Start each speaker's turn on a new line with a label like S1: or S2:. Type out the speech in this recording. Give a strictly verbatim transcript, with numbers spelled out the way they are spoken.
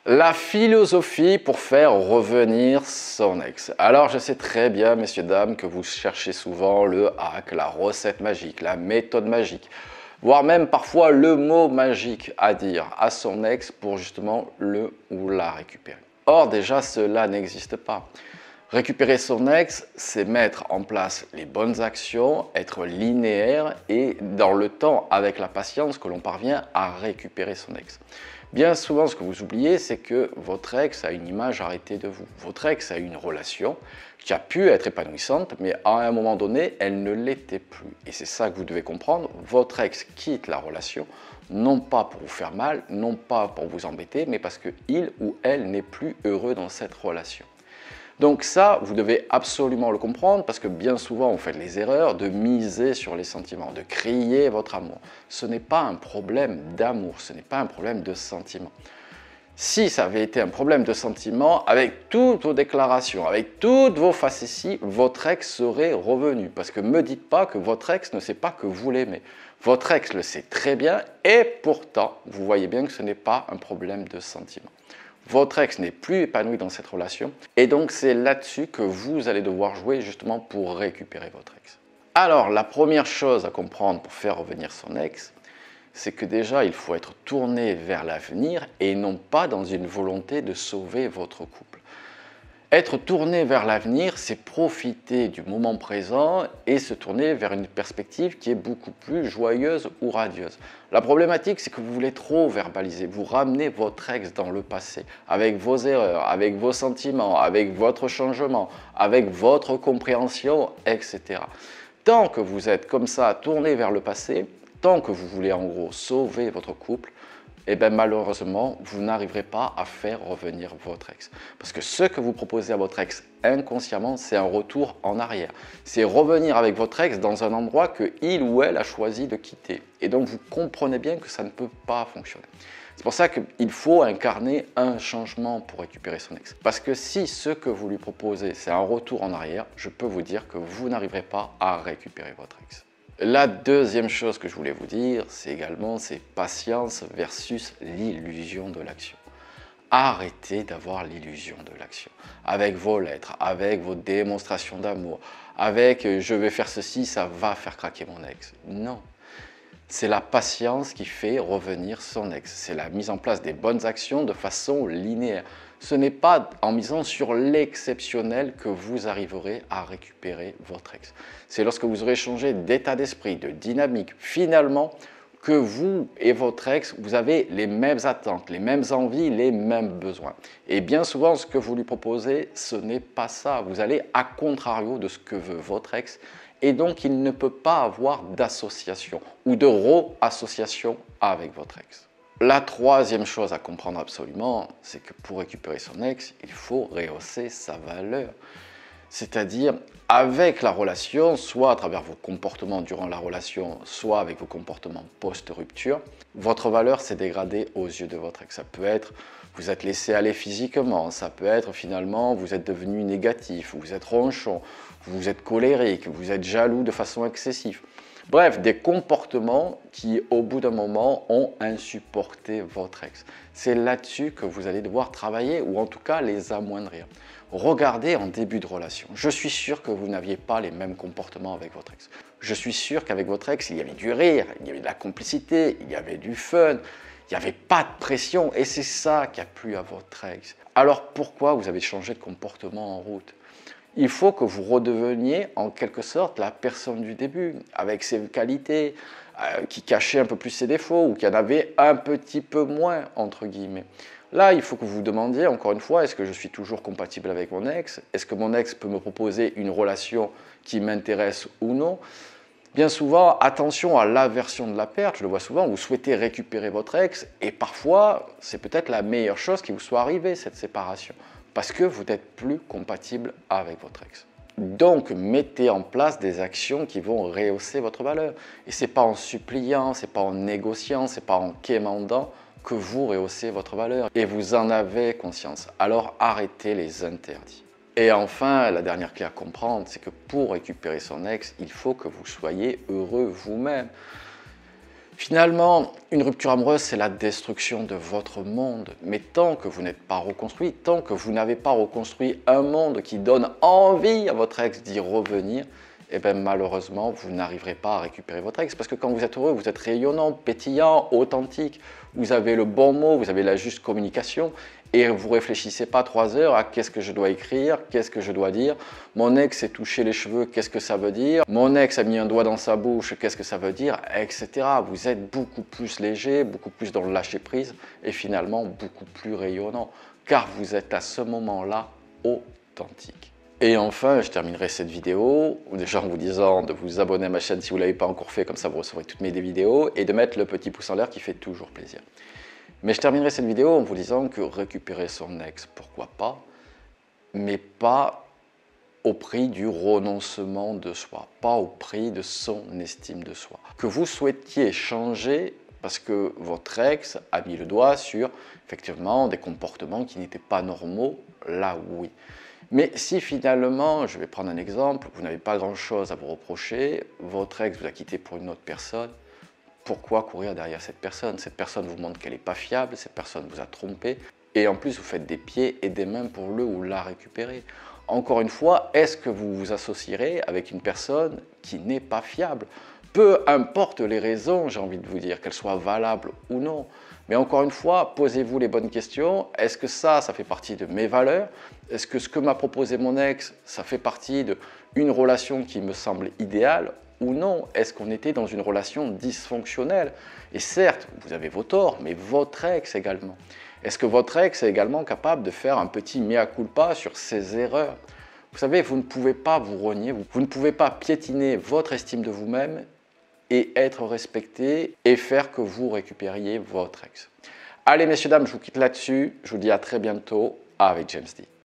S1: La philosophie pour faire revenir son ex. Alors je sais très bien, messieurs, dames, que vous cherchez souvent le hack, la recette magique, la méthode magique, voire même parfois le mot magique à dire à son ex pour justement le ou la récupérer. Or déjà cela n'existe pas. Récupérer son ex, c'est mettre en place les bonnes actions, être linéaire et dans le temps, avec la patience, que l'on parvient à récupérer son ex. Bien souvent, ce que vous oubliez, c'est que votre ex a une image arrêtée de vous. Votre ex a une relation qui a pu être épanouissante, mais à un moment donné, elle ne l'était plus. Et c'est ça que vous devez comprendre. Votre ex quitte la relation, non pas pour vous faire mal, non pas pour vous embêter, mais parce qu'il ou elle n'est plus heureux dans cette relation. Donc ça, vous devez absolument le comprendre parce que bien souvent, on fait les erreurs de miser sur les sentiments, de crier votre amour. Ce n'est pas un problème d'amour, ce n'est pas un problème de sentiment. Si ça avait été un problème de sentiment, avec toutes vos déclarations, avec toutes vos facéties, votre ex serait revenu. Parce que ne me dites pas que votre ex ne sait pas que vous l'aimez. Votre ex le sait très bien et pourtant, vous voyez bien que ce n'est pas un problème de sentiment. Votre ex n'est plus épanoui dans cette relation et donc c'est là-dessus que vous allez devoir jouer justement pour récupérer votre ex. Alors la première chose à comprendre pour faire revenir son ex, c'est que déjà il faut être tourné vers l'avenir et non pas dans une volonté de sauver votre couple. Être tourné vers l'avenir, c'est profiter du moment présent et se tourner vers une perspective qui est beaucoup plus joyeuse ou radieuse. La problématique, c'est que vous voulez trop verbaliser, vous ramenez votre ex dans le passé, avec vos erreurs, avec vos sentiments, avec votre changement, avec votre compréhension, et cetera. Tant que vous êtes comme ça, tourné vers le passé, tant que vous voulez en gros sauver votre couple, et bien malheureusement, vous n'arriverez pas à faire revenir votre ex. Parce que ce que vous proposez à votre ex inconsciemment, c'est un retour en arrière. C'est revenir avec votre ex dans un endroit que il ou elle a choisi de quitter. Et donc vous comprenez bien que ça ne peut pas fonctionner. C'est pour ça qu'il faut incarner un changement pour récupérer son ex. Parce que si ce que vous lui proposez, c'est un retour en arrière, je peux vous dire que vous n'arriverez pas à récupérer votre ex. La deuxième chose que je voulais vous dire, c'est également c'est patience versus l'illusion de l'action. Arrêtez d'avoir l'illusion de l'action. Avec vos lettres, avec vos démonstrations d'amour, avec euh, je vais faire ceci, ça va faire craquer mon ex. Non. C'est la patience qui fait revenir son ex. C'est la mise en place des bonnes actions de façon linéaire. Ce n'est pas en misant sur l'exceptionnel que vous arriverez à récupérer votre ex. C'est lorsque vous aurez changé d'état d'esprit, de dynamique, finalement, que vous et votre ex, vous avez les mêmes attentes, les mêmes envies, les mêmes besoins. Et bien souvent, ce que vous lui proposez, ce n'est pas ça. Vous allez à contrario de ce que veut votre ex. Et donc, il ne peut pas avoir d'association ou de re-association avec votre ex. La troisième chose à comprendre absolument, c'est que pour récupérer son ex, il faut rehausser sa valeur. C'est-à-dire, avec la relation, soit à travers vos comportements durant la relation, soit avec vos comportements post-rupture, votre valeur s'est dégradée aux yeux de votre ex. Ça peut être, vous êtes laissé aller physiquement, ça peut être finalement, vous êtes devenu négatif, vous êtes ronchon, vous êtes colérique, vous êtes jaloux de façon excessive. Bref, des comportements qui, au bout d'un moment, ont insupporté votre ex. C'est là-dessus que vous allez devoir travailler, ou en tout cas les amoindrir. Regardez en début de relation. Je suis sûr que vous n'aviez pas les mêmes comportements avec votre ex. Je suis sûr qu'avec votre ex, il y avait du rire, il y avait de la complicité, il y avait du fun, il n'y avait pas de pression, et c'est ça qui a plu à votre ex. Alors pourquoi vous avez changé de comportement en route ? Il faut que vous redeveniez en quelque sorte la personne du début, avec ses qualités, euh, qui cachait un peu plus ses défauts ou qui en avait un petit peu moins, entre guillemets. Là, il faut que vous vous demandiez, encore une fois, est-ce que je suis toujours compatible avec mon ex? Est-ce que mon ex peut me proposer une relation qui m'intéresse ou non? Bien souvent, attention à l'aversion de la perte, je le vois souvent, vous souhaitez récupérer votre ex et parfois, c'est peut-être la meilleure chose qui vous soit arrivée, cette séparation. Parce que vous n'êtes plus compatible avec votre ex. Donc, mettez en place des actions qui vont rehausser votre valeur. Et ce n'est pas en suppliant, ce n'est pas en négociant, ce n'est pas en quémandant que vous rehaussez votre valeur. Et vous en avez conscience. Alors, arrêtez les interdits. Et enfin, la dernière clé à comprendre, c'est que pour récupérer son ex, il faut que vous soyez heureux vous-même. Finalement, une rupture amoureuse, c'est la destruction de votre monde. Mais tant que vous n'êtes pas reconstruit, tant que vous n'avez pas reconstruit un monde qui donne envie à votre ex d'y revenir, eh bien malheureusement, vous n'arriverez pas à récupérer votre ex. Parce que quand vous êtes heureux, vous êtes rayonnant, pétillant, authentique. Vous avez le bon mot, vous avez la juste communication. Et vous ne réfléchissez pas trois heures à qu'est-ce que je dois écrire, qu'est-ce que je dois dire. Mon ex s'est touché les cheveux, qu'est-ce que ça veut dire. Mon ex a mis un doigt dans sa bouche, qu'est-ce que ça veut dire, et cetera. Vous êtes beaucoup plus léger, beaucoup plus dans le lâcher-prise et finalement beaucoup plus rayonnant. Car vous êtes à ce moment-là authentique. Et enfin, je terminerai cette vidéo déjà en vous disant de vous abonner à ma chaîne si vous ne l'avez pas encore fait, comme ça vous recevrez toutes mes vidéos, et de mettre le petit pouce en l'air qui fait toujours plaisir. Mais je terminerai cette vidéo en vous disant que récupérer son ex, pourquoi pas, mais pas au prix du renoncement de soi, pas au prix de son estime de soi. Que vous souhaitiez changer parce que votre ex a mis le doigt sur, effectivement, des comportements qui n'étaient pas normaux, là oui. Mais si finalement, je vais prendre un exemple, vous n'avez pas grand-chose à vous reprocher, votre ex vous a quitté pour une autre personne, pourquoi courir derrière cette personne? Cette personne vous montre qu'elle n'est pas fiable, cette personne vous a trompé, et en plus vous faites des pieds et des mains pour le ou la récupérer. Encore une fois, est-ce que vous vous associerez avec une personne qui n'est pas fiable? Peu importe les raisons, j'ai envie de vous dire, qu'elles soient valables ou non. Mais encore une fois, posez-vous les bonnes questions. Est-ce que ça, ça fait partie de mes valeurs? Est-ce que ce que m'a proposé mon ex, ça fait partie d'une relation qui me semble idéale ou non? Est-ce qu'on était dans une relation dysfonctionnelle? Et certes, vous avez vos torts, mais votre ex également. Est-ce que votre ex est également capable de faire un petit mea culpa sur ses erreurs? Vous savez, vous ne pouvez pas vous renier, vous ne pouvez pas piétiner votre estime de vous-même et être respecté et faire que vous récupériez votre ex. Allez, messieurs, dames, je vous quitte là-dessus. Je vous dis à très bientôt avec James D.